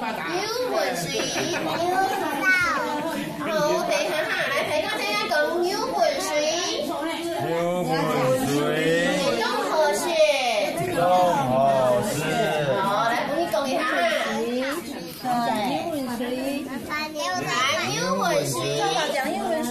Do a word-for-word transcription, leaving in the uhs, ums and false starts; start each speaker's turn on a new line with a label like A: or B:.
A: 牛混水，牛好，好，地下下来，大家听下讲牛混水，
B: 牛混水，
A: 中和是，
B: 中和是。
A: 好，来，帮你讲一下哈。
C: 牛混水，
A: 牛混水，牛混水，
C: 讲牛混